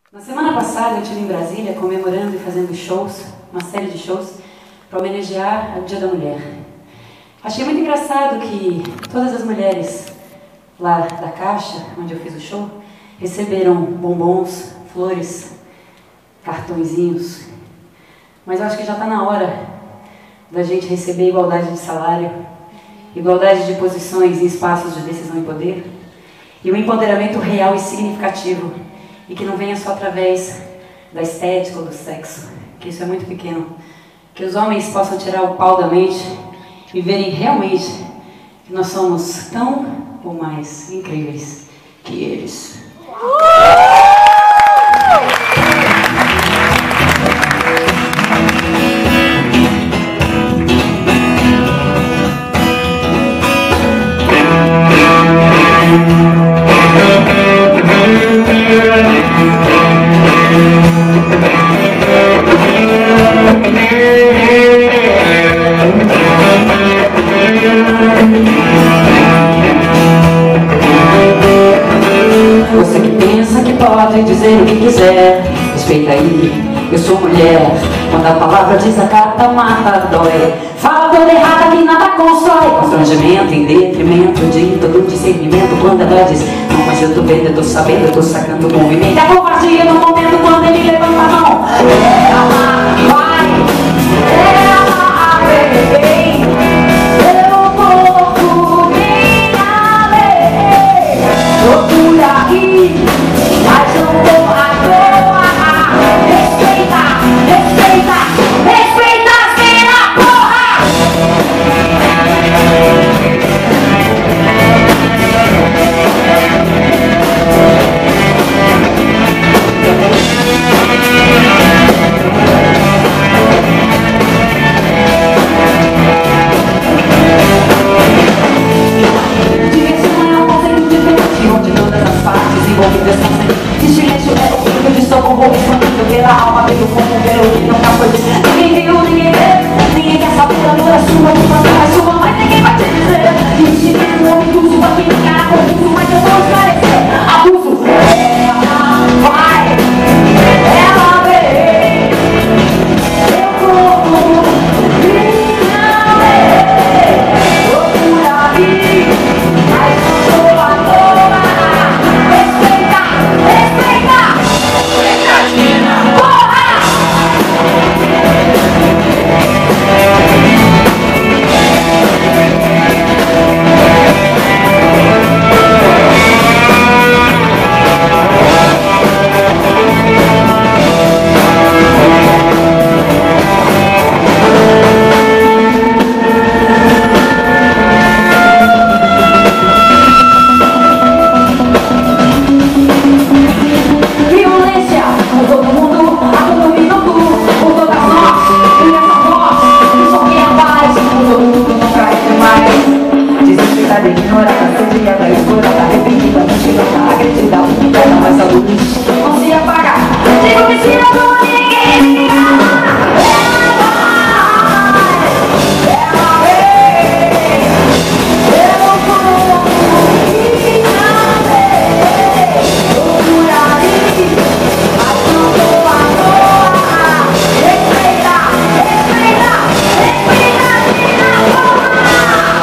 Na semana passada eu estive em Brasília comemorando e fazendo shows, uma série de shows, para homenagear o Dia da Mulher. Achei muito engraçado que todas as mulheres lá da Caixa, onde eu fiz o show, receberam bombons, flores, cartõezinhos. Mas eu acho que já está na hora da gente receber igualdade de salário, igualdade de posições em espaços de decisão e poder, e um empoderamento real e significativo, e que não venha só através da estética ou do sexo, que isso é muito pequeno. Que os homens possam tirar o pau da mente e verem realmente que nós somos tão ou mais incríveis que eles. Você que pensa que pode dizer o que quiser, respeita aí, eu sou mulher. Quando a palavra desacata, mata, dói. Fala toda errada que nada constrói. Constrangimento em detrimento de todo discernimento. Quando ela diz, não, mas eu tô vendo, eu tô sabendo, eu tô sacando o movimento. A covardia no momento quando ele levanta a mão. Ela vai, ela vem. Eu vou minha lei. Procura aí, mas não vou à toa. Respeita, respeita, respeita as mina, porra! Direção é um conceito diferente, onde todas as partes envolvidas são sempre. Se silêncio é o fim de socorro expandido pela alma, pelo fogo, pelo que nunca foi dito. Ninguém viu, ninguém vê, ninguém quer saber a dor é sua, de fazer é sua, mas ninguém vai te dizer. Existe um homem intruso aqui no cara confuso, mas eu vou esclarecer. Abuso, ela vai, ela vem. Eu vou, minha lei. Procura aí, mas não sou à toa. Respeita, respeita, respeita as mina, porra! Violência por todo mundo, a todo minuto, por todas nós, e essa voz, que só quem é paz, por todo mundo não cai demais. Desesperada, ignorada, sediada, explorada, arrependida, mutilada, agredida, humilhada, mas a luz não se apaga. Digo que se eu dou, ninguém me engana. Ela vem, eu vou, minha lei. Procura aí, mas não vou à toa. Respeita, respeita, respeita a minha porra.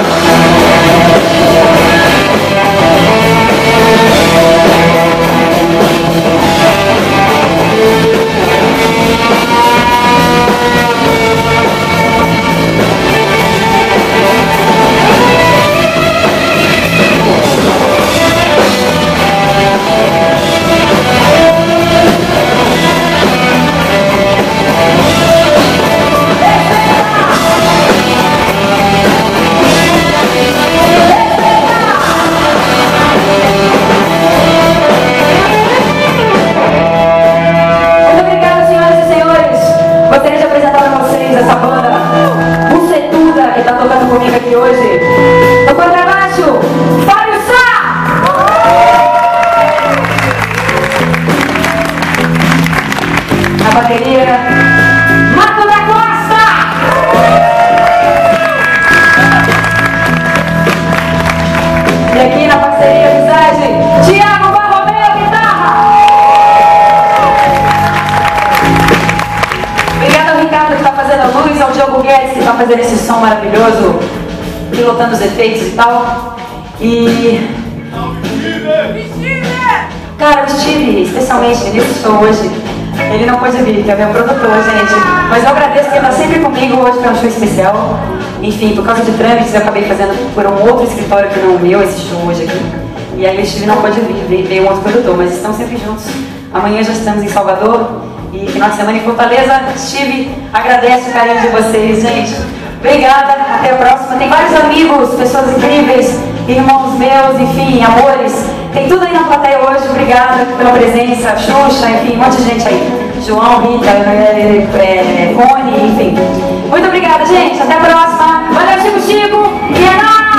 Muito obrigada, senhoras e senhores. Gostaria de apresentar a vocês essa banda bucetuda que está tocando comigo aqui hoje. No contrabaixo, Fábio Sá! Na bateria, Marco da Costa! E aqui na parceria, amizade, Thiago Barromeu, guitarra! fazendo esse som maravilhoso, pilotando os efeitos e tal. E... cara, o Steve, especialmente nesse show hoje, ele não pôde vir, que é meu produtor, gente. Mas eu agradeço que ele está sempre comigo hoje para um show especial. Enfim, por causa de trâmites, eu acabei fazendo por um outro escritório que não o meu, esse show hoje aqui. E aí o Steve não pôde vir, veio um outro produtor, mas estão sempre juntos. Amanhã já estamos em Salvador e final de semana em Fortaleza. Steve, agradece o carinho de vocês, gente. Obrigada, até a próxima. Tem vários amigos, pessoas incríveis, irmãos meus, enfim, amores. Tem tudo aí na plateia hoje, obrigada pela presença, Xuxa, enfim, um monte de gente aí. João, Rita, Rony, enfim. Muito obrigada, gente. Até a próxima. Valeu, Chico Chico. E é nóis!